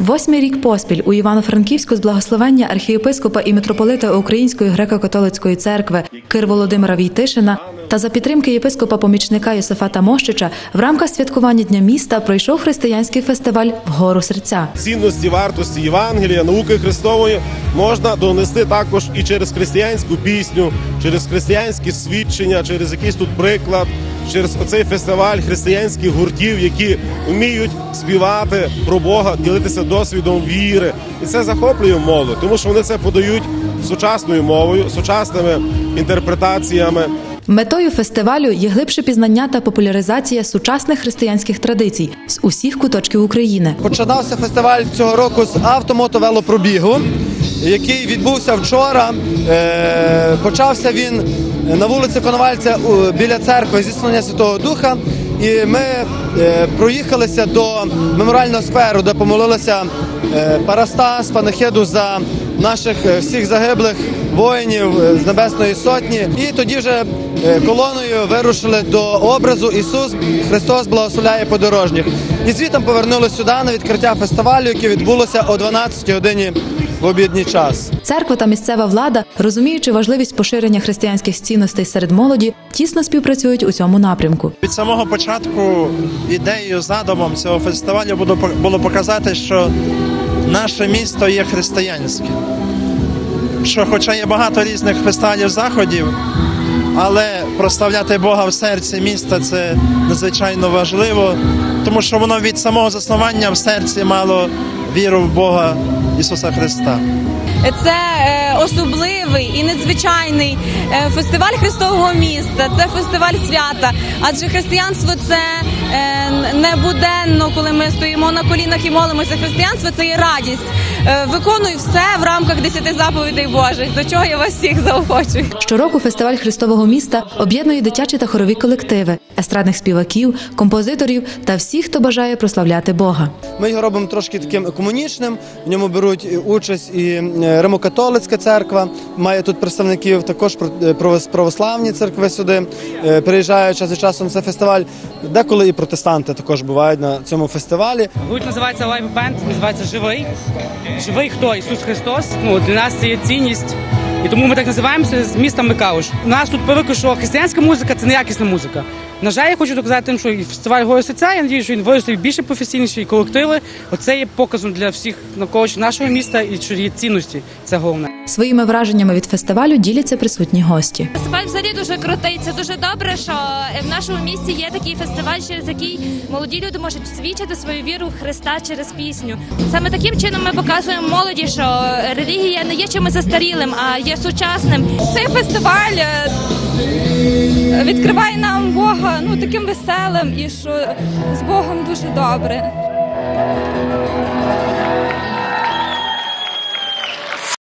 8-й рік поспіль у Івано-Франківську з благословення архієпископа і митрополита Української греко-католицької церкви Кир Володимира Війтишина та за підтримки єпископа-помічника Йосифата Мощича в рамках святкування Дня міста пройшов християнський фестиваль «Вгору серця». Цінності, вартості Євангелія, науки Христової можна донести також і через християнську пісню, через християнські свідчення, через якийсь тут приклад, через оцей фестиваль християнських гуртів, які вміють співати про Бога, ділитися досвідом віри. І це захоплює молодь, тому що вони це подають сучасною мовою, сучасними інтерпретаціями. Метою фестивалю є глибше пізнання та популяризація сучасних християнських традицій з усіх куточків України. Починався фестиваль цього року з автомотовелопробігу, який відбувся вчора. Почався він на вулиці Коновальця біля церкви Зіслання Святого Духа. І ми проїхалися до меморіального скверу, де помолилися парастас, панахиду за наших всіх загиблих воїнів з Небесної Сотні. І тоді вже колоною вирушили до образу «Ісус Христос благословляє подорожніх». І звідти повернулися сюди на відкриття фестивалю, яке відбулося о 12-й годині в обідній час. Церква та місцева влада, розуміючи важливість поширення християнських цінностей серед молоді, тісно співпрацюють у цьому напрямку. Від самого початку ідеєю, задумом цього фестивалю було показати, що наше місто є християнське. Що хоча є багато різних фестивалів, заходів, але прославляти Бога в серці міста – це надзвичайно важливо, тому що воно від самого заснування в серці мало віру в Бога Ісуса Христа. Це особливий і надзвичайний фестиваль Христового міста, це фестиваль свята, адже християнство – це не буденно, коли ми стоїмо на колінах і молимося. Християнство – це є радість. Виконую все в рамках 10 заповідей Божих, до чого я вас всіх заохочую. Щороку фестиваль Христового міста об'єднує дитячі та хорові колективи, естрадних співаків, композиторів та всіх, хто бажає прославляти Бога. Ми його робимо трошки таким екуменічним, в ньому беруть участь і Римо-католицька церква, має тут представників, також православні церкви сюди приїжджають час від часу на цей фестиваль. Деколи і протестанти також бувають на цьому фестивалі. Гурт називається Live Band, називається «Живий». Живий хто? Ісус Христос. Для нас це є цінність. І тому ми так називаємося з міста Микалуш. У нас тут привикли, що християнська музика – це неякісна музика. На жаль, я хочу доказати тим, що фестиваль «Вгору серця», я сподіваюся, що він виросте більше професійніші колективи. Оце є показом для всіх навколишніх нашого міста і що є цінності. Це головне. Своїми враженнями від фестивалю діляться присутні гості. Фестиваль взагалі дуже крутий. Це дуже добре, що в нашому місті є такий фестиваль, через який молоді люди можуть свідчити свою віру в Христа через пісню. Саме таким чином ми показуємо молоді, що релігія не є чимось застарілим, а є сучасним. Цей фестиваль відкриває нам Бога таким веселим і що з Богом дуже добре.